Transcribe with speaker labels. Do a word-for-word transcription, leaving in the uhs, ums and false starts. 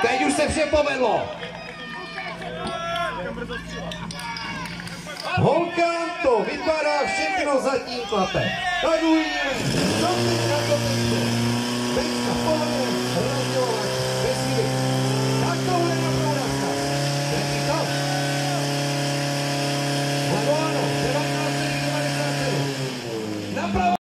Speaker 1: Teď už se vše povedlo. Holkám to vypadá všechno zatím klape. Tak uvidíme, co teď na to pěkně. Teď na pohodě rozdělovač.